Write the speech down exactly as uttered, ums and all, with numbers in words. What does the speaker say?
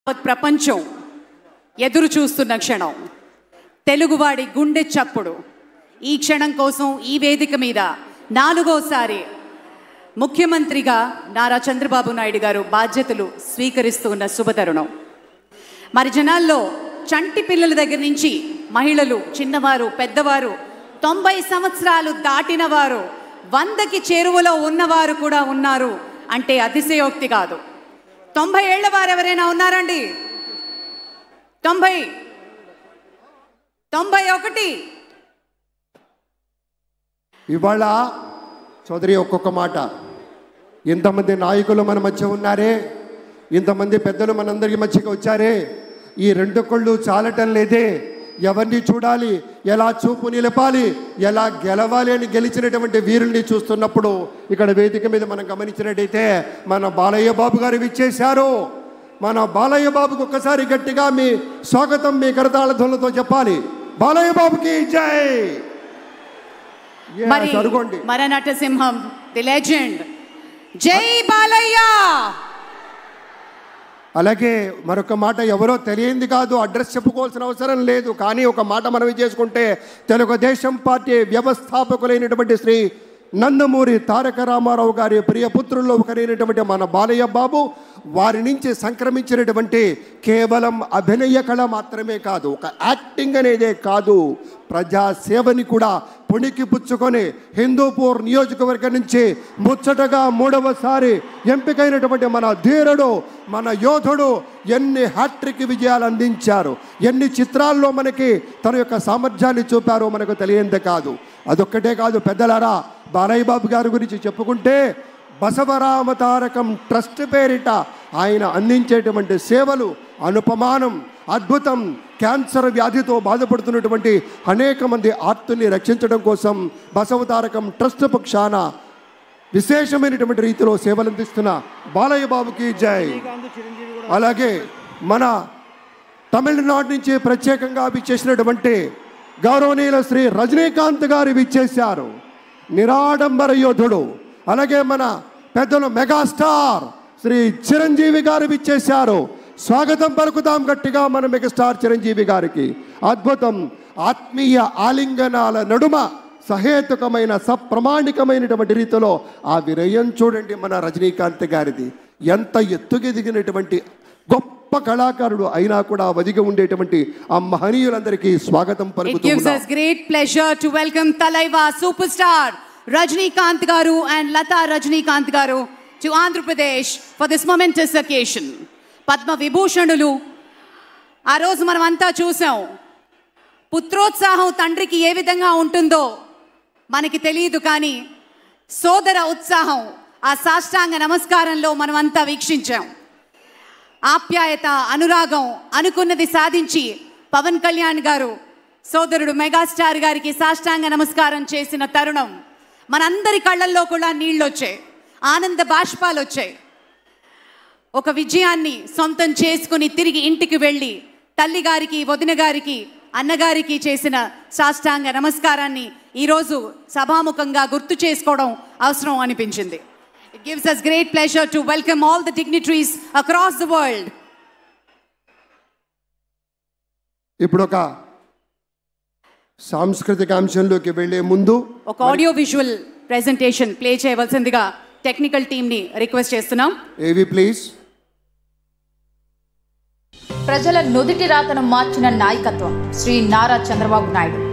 ప్రపంచం ఎదురు చూస్తున్న క్షణం, తెలుగువాడి గుండె చప్పుడు. ఈ క్షణం కోసం ఈ వేదిక మీద నాలుగోసారి ముఖ్యమంత్రిగా నారా చంద్రబాబు నాయుడు గారు బాధ్యతలు స్వీకరిస్తున్న శుభతరుణం. మరి జనాల్లో చంటి పిల్లల దగ్గర నుంచి మహిళలు, చిన్నవారు, పెద్దవారు, తొంభై సంవత్సరాలు దాటిన వారు, వందకి చేరువలో ఉన్నవారు కూడా ఉన్నారు అంటే అతిశయోక్తి కాదు. తొంభై ఏళ్ల వారు ఎవరైనా ఉన్నారండి? తొంభై తొంభై ఒకటి ఇవాళ చౌదరి ఒక్కొక్క మాట, ఇంతమంది నాయకులు మన మధ్య ఉన్నారే, ఇంతమంది పెద్దలు మనందరి మధ్యకి వచ్చారే, ఈ రెండు కళ్ళు చాలటం లేదే, ఎవరిని చూడాలి, ఎలా చూపు నిలపాలి, ఎలా గెలవాలి అని గెలిచినటువంటి వీరుల్ని చూస్తున్నప్పుడు ఇక్కడ వేదిక మీద మనం గమనించినట్టయితే మన బాలయ్య బాబు గారు విచ్చేశారు. మన బాలయ్య బాబుకు ఒక్కసారి గట్టిగా మీ స్వాగతం మీ కరతాళ ధ్వనులతో చెప్పాలి. బాలయ్య బాబుకి జై. జరుగుండి మన నటసింహం, ది లెజెండ్, జై బాలయ్య. అలాగే మరొక మాట, ఎవరో తెలియంది కాదు, అడ్రస్ చెప్పుకోవాల్సిన అవసరం లేదు, కానీ ఒక మాట మనం చేసుకుంటే తెలుగుదేశం పార్టీ వ్యవస్థాపకులైనటువంటి శ్రీ నందమూరి తారక రామారావు గారి ప్రియ పుత్రుల్లో ఒకరైనటువంటి మన బాలయ్య బాబు, వారి నుంచి సంక్రమించినటువంటి కేవలం అభినయ కళ మాత్రమే కాదు, ఒక యాక్టింగ్ అనేదే కాదు, ప్రజాసేవని కూడా పుణికి పుచ్చుకొని హిందూపూర్ నియోజకవర్గం నుంచి ముచ్చటగా మూడవసారి ఎంపికైనటువంటి మన ధీరుడు, మన యోధుడు ఎన్ని హ్యాట్రిక్ విజయాలు అందించారు, ఎన్ని చిత్రాల్లో మనకి తన యొక్క సామర్థ్యాన్ని చూపారో మనకు తెలియందే కాదు. అదొక్కటే కాదు పెద్దలారా, బాలయ్య బాబు గారి గురించి చెప్పుకుంటే బసవరామ తారకం ట్రస్ట్ పేరిట ఆయన అందించేటువంటి సేవలు అనుపమానం, అద్భుతం. క్యాన్సర్ వ్యాధితో బాధపడుతున్నటువంటి అనేక మంది ఆర్తుల్ని రక్షించడం కోసం బసవ తారకం ట్రస్ట్ పక్షాన విశేషమైనటువంటి రీతిలో సేవలు అందిస్తున్న బాలయ్య బాబుకి జై. అలాగే మన తమిళనాడు నుంచి ప్రత్యేకంగా విచ్చేసినటువంటి గౌరవనీయుల శ్రీ రజనీకాంత్ గారు విచ్చేశారు, నిరాడంబర యోధుడు. అలాగే మన పెద్దలు మెగాస్టార్ శ్రీ చిరంజీవి గారు విచ్చేశారు. స్వాగతం పలుకుతాం గట్టిగా మన మెగాస్టార్ చిరంజీవి గారికి. అద్భుతం. ఆత్మీయ ఆలింగనాల నడుమ సహేతుకమైన సప్రమాణికమైనటువంటి రీతిలో ఆ వినయం చూడండి మన రజనీకాంత్ గారిది. ఎంత ఎత్తుకెదిగినటువంటి గొప్ప కళాకారుడు అయినా కూడా వదిగి ఉండేటువంటి ఆ మహనీయులందరికీ స్వాగతం పలుకుతున్నాం. It gives us great pleasure to welcome Talaiva superstar Rajinikanth garu and Lata Rajinikanth garu to Andhra Pradesh for this momentous occasion. Padma Vibhushanulu ఆ రోజు మనం అంతా చూసాం. పుత్రోత్సాహం తండ్రికి ఏ విధంగా ఉంటుందో మనకి తెలియదు, కానీ సోదర ఉత్సాహం ఆ సాష్టాంగ నమస్కారంలో మనం అంతా వీక్షించాం. ఆప్యాయత, అనురాగం, అనుకున్నది సాధించి పవన్ కళ్యాణ్ గారు సోదరుడు మెగాస్టార్ గారికి సాష్టాంగ నమస్కారం చేసిన తరుణం మనందరి కళ్ళల్లో కూడా నీళ్ళు వచ్చాయి, ఆనంద బాష్పాలు వచ్చాయి. ఒక విజయాన్ని సొంతం చేసుకుని తిరిగి ఇంటికి వెళ్ళి తల్లి గారికి, వదిన గారికి, అన్నగారికి చేసిన సాష్టాంగ నమస్కారాన్ని ఈరోజు సభాముఖంగా గుర్తు చేసుకోవడం అవసరం అనిపించింది. It gives us great pleasure to welcome all the dignitaries across the world. ఇప్పుడు ఒక సాంస్కృతిక అంశంలోకి వెళ్లే ముందు ఒక ఆడియో విజువల్ ప్రెజెంటేషన్ ప్లే చేయవలసిందిగా టెక్నికల్ టీమ్ ని రిక్వెస్ట్ చేస్తున్నాం. AV please. ప్రజల నుదిటి రాతను మార్చిన నాయకత్వం శ్రీ నారా చంద్రబాబు నాయుడు.